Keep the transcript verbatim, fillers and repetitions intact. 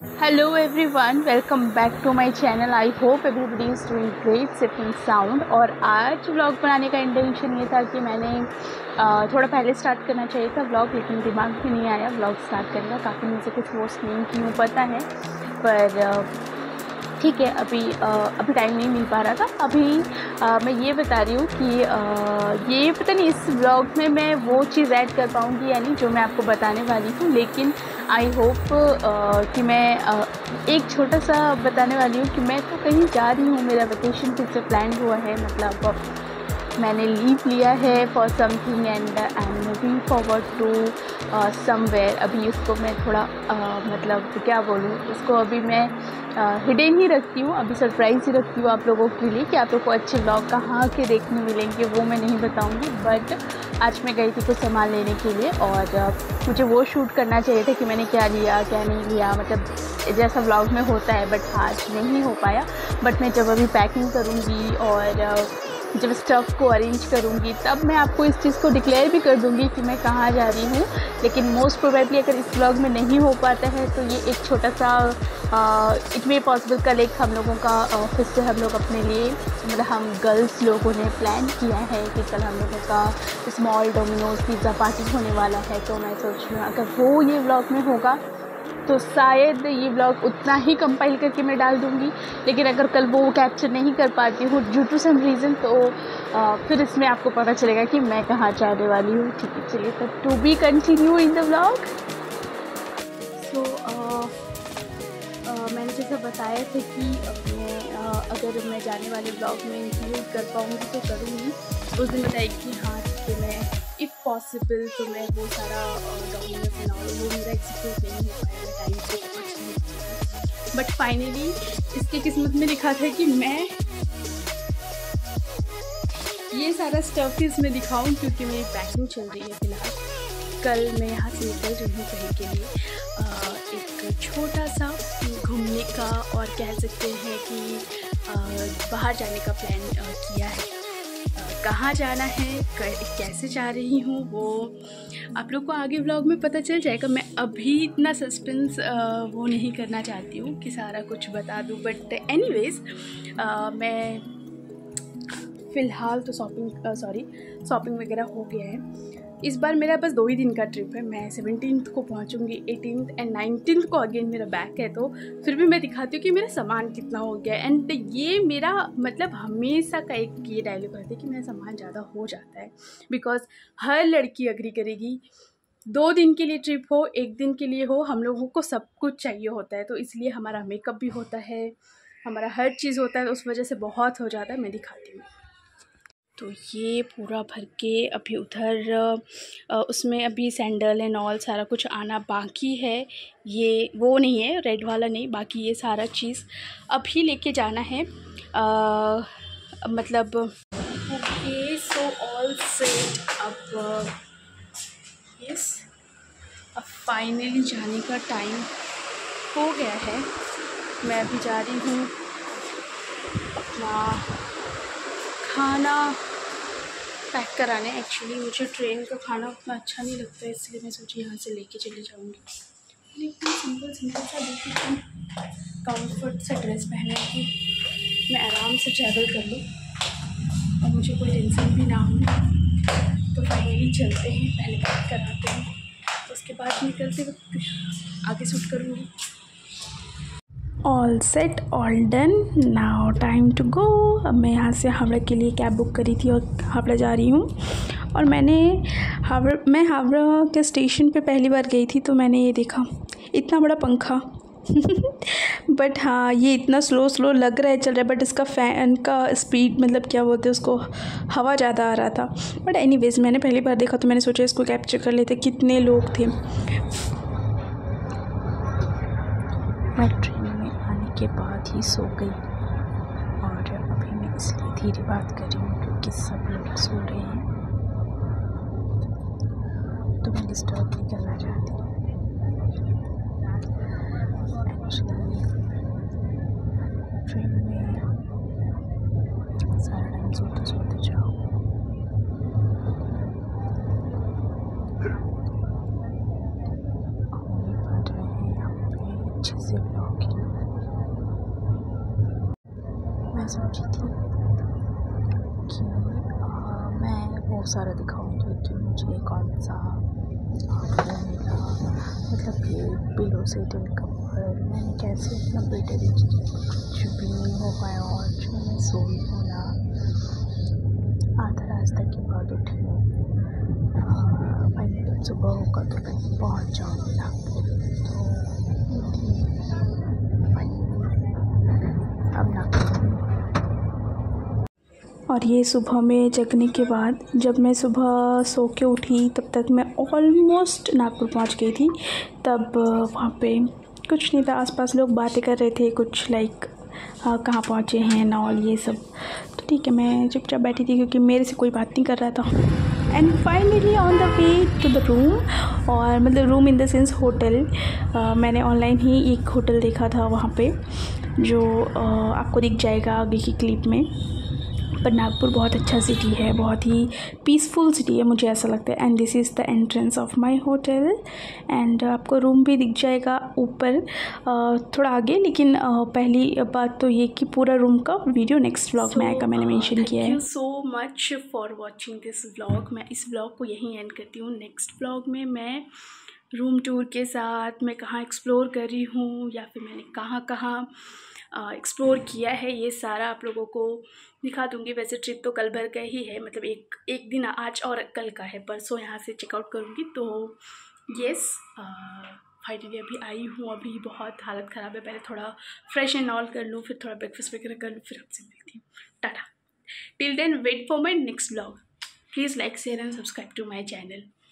Hello everyone, welcome back to my channel. I hope everybody is doing great, safe and sound. और आज vlog बनाने का intention ये था कि मैंने आ, थोड़ा पहले स्टार्ट करना चाहिए था व्लॉग, लेकिन दिमाग में नहीं आया व्लॉग स्टार्ट करने का। काफ़ी मुझे कुछ पोस्ट नहीं की हूँ पता है, पर ठीक है, अभी आ, अभी टाइम नहीं मिल पा रहा था। अभी आ, मैं ये बता रही हूँ कि आ, ये पता नहीं इस व्लॉग में मैं वो चीज़ ऐड कर पाऊँगी या नहीं जो मैं आपको बताने वाली हूँ, लेकिन आई होप कि मैं आ, एक छोटा सा बताने वाली हूँ कि मैं तो कहीं जा रही हूँ। मेरा वेकेशन फिर से प्लान हुआ है, मतलब मैंने लीव लिया है for something and I am moving forward to somewhere. अभी उसको मैं थोड़ा uh, मतलब क्या बोलूँ, उसको अभी मैं हिडन uh, ही रखती हूँ, अभी सरप्राइज़ ही रखती हूँ आप लोगों के लिए कि आप लोगों को अच्छे व्लॉग कहाँ के देखने मिलेंगे वो मैं नहीं बताऊँगी। बट आज मैं गई थी कुछ सामान लेने के लिए और uh, मुझे वो शूट करना चाहिए था कि मैंने क्या लिया क्या नहीं लिया, मतलब जैसा व्लॉग में होता है, बट आज नहीं हो पाया। बट मैं जब अभी पैकिंग करूँगी और uh, जब स्टफ़ को अरेंज करूँगी तब मैं आपको इस चीज़ को डिक्लेयर भी कर दूँगी कि मैं कहाँ जा रही हूँ। लेकिन मोस्ट प्रोबेबली अगर इस व्लॉग में नहीं हो पाता है तो ये एक छोटा सा इट मे पॉसिबल कल एक हम लोगों का ऑफिस से हम लोग अपने लिए, मतलब हम गर्ल्स लोगों ने प्लान किया है कि कल हम लोगों का स्मॉल डोमिनोज़ पिज़्ज़ा पार्टी होने वाला है। तो मैं सोच रही हूँ अगर वो ये व्लॉग में होगा तो शायद ये व्लॉग उतना ही कंपाइल करके मैं डाल दूँगी, लेकिन अगर कल वो कैप्चर नहीं कर पाती हूँ ड्यू टू सम रीज़न तो आ, फिर इसमें आपको पता चलेगा कि मैं कहाँ जाने वाली हूँ। ठीक है, चलिए तो to be continue in the vlog. So मैंने जैसा बताया था कि मैं आ, अगर मैं जाने वाले व्लॉग में इंक्लूड कर पाऊँगी तो करूँगी। उस दिन बताएगी कि हाँ ठीक है, मैं इफ़ पॉसिबल तो मैं वो सारा डॉक्यूमेंट बनाऊँ, वो मेरा एग्जीक्यूट नहीं हो पाएगा टाइम से पहुँच नहीं। बट फाइनली इसकी किस्मत में लिखा था कि मैं ये सारा स्टफ़ इसमें दिखाऊँ, क्योंकि मेरी पैकिंग चल रही है फ़िलहाल। कल मैं यहाँ से निकल रही हूँ कहीं के लिए, आ, एक छोटा सा घूमने का और कह सकते हैं कि आ, बाहर जाने का प्लान आ, किया है। कहाँ जाना है, कैसे जा रही हूँ वो आप लोग को आगे व्लॉग में पता चल जाएगा। मैं अभी इतना सस्पेंस वो नहीं करना चाहती हूँ कि सारा कुछ बता दूँ, बट एनीवेज मैं फ़िलहाल तो शॉपिंग सॉरी शॉपिंग वगैरह हो गया है। इस बार मेरा बस दो ही दिन का ट्रिप है। मैं सेवनटीन्थ को पहुंचूंगी, एटीन्थ एंड नाइनटीन्थ को अगेन मेरा बैक है, तो फिर भी मैं दिखाती हूँ कि मेरा सामान कितना हो गया। एंड ये मेरा मतलब हमेशा का एक ये डायलॉग रहता है कि मेरा सामान ज़्यादा हो जाता है, बिकॉज हर लड़की अग्री करेगी दो दिन के लिए ट्रिप हो, एक दिन के लिए हो, हम लोगों को सब कुछ चाहिए होता है। तो इसलिए हमारा मेकअप भी होता है, हमारा हर चीज़ होता है, तो उस वजह से बहुत हो जाता है। मैं दिखाती हूँ। तो ये पूरा भर के अभी उधर उसमें अभी सैंडल एंड ऑल सारा कुछ आना बाकी है। ये वो नहीं है, रेड वाला नहीं, बाकी ये सारा चीज़ अभी लेके जाना है। आ, मतलब ओके, सो ऑल सेट। अब यस, अब फाइनली जाने का टाइम हो गया है। मैं अभी जा रही हूँ अपना खाना पैक कराने। एक्चुअली मुझे ट्रेन का खाना उतना अच्छा नहीं लगता है, इसलिए मैं सोची यहाँ से लेके चली जाऊँगी। लेकिन सिंपल सिंपल सा बिल्कुल कंफर्ट सा ड्रेस पहने कि मैं आराम से ट्रैवल कर लूँ और मुझे कोई टेंशन भी ना हो। तो फाइनली चलते हैं, पहले पैक कराते हैं, तो उसके बाद निकलते वक्त आगे शूट करूँगी। All set, all done, now time to go. अब मैं यहाँ से हावड़ा के लिए कैब बुक करी थी और हावड़ा जा रही हूँ। और मैंने हावड़ा मैं हावड़ा के स्टेशन पे पहली बार गई थी, तो मैंने ये देखा इतना बड़ा पंखा बट हाँ, ये इतना स्लो स्लो लग रहा है चल रहा है, बट इसका फ़ैन का स्पीड मतलब क्या बोलते हैं उसको, हवा ज़्यादा आ रहा था। बट एनीवेज मैंने पहली बार देखा तो मैंने सोचा इसको कैप्चर कर लेते। कितने लोग थे। मैं ट्रेन में आने के बाद ही सो गई और अभी मैं इसलिए धीरे बात कर रही हूँ क्योंकि सब लोग सो रहे हैं, तो मैं डिस्टर्ब नहीं करना चाहती। एक्चुअली ट्रेन में सारा टाइम सोते सोते जाओ। हम ये पढ़ रहे हैं यहाँ पे अच्छे से ब्लॉगिंग। मैं सोची थी कि आ, मैं वो सारा दिखाऊंगी कि मुझे कौन सा मिला, मतलब कि पिलो सेटिंग कवर मैंने कैसे अपना बेटे कुछ भी नहीं हो पाया और जो मैं सोई हूँ ना आधा रास्ता के बाद उठी हूँ। पहले सुबह होगा तो मैं पहुँच जाऊँगी नागपुर, तो अब नागपुर। और ये सुबह में जगने के बाद जब मैं सुबह सो के उठी तब तक मैं ऑलमोस्ट नागपुर पहुंच गई थी। तब वहाँ पे कुछ नहीं था, आसपास लोग बातें कर रहे थे कुछ लाइक कहाँ पहुँचे हैं ना और ये सब। तो ठीक है, मैं चुपचाप बैठी थी क्योंकि मेरे से कोई बात नहीं कर रहा था। And finally on the way to the room, और मतलब room in the sense hotel. मैंने ऑनलाइन ही एक होटल देखा था वहाँ पे जो uh, आपको दिख जाएगा आगे की क्लिप में। पर नागपुर बहुत अच्छा सिटी है, बहुत ही पीसफुल सिटी है मुझे ऐसा लगता है। And this is the entrance of my hotel. And आपको रूम भी दिख जाएगा ऊपर थोड़ा आगे। लेकिन पहली बात तो ये कि पूरा रूम का वीडियो नेक्स्ट व्लॉग में आएगा, मैंने मेंशन किया है। Thank you so much for watching this vlog. मैं इस व्लॉग को यहीं एंड करती हूँ। नेक्स्ट व्लॉग में मैं रूम टूर के साथ मैं कहाँ एक्सप्लोर कर रही हूँ या फिर मैंने कहाँ कहाँ एक्सप्लोर किया है ये सारा आप लोगों को दिखा दूँगी। वैसे ट्रिप तो कल भर का ही है, मतलब एक एक दिन आज और कल का है, परसों यहाँ से चेकआउट करूँगी। तो येस फाइनली अभी आई हूँ। अभी बहुत हालत ख़राब है, पहले थोड़ा फ्रेश एंड ऑल कर लूँ, फिर थोड़ा ब्रेकफास्ट वगैरह कर लूँ, फिर आपसे मिलती हूँ। Tata. Till then wait for my next vlog. Please like share and subscribe to my channel.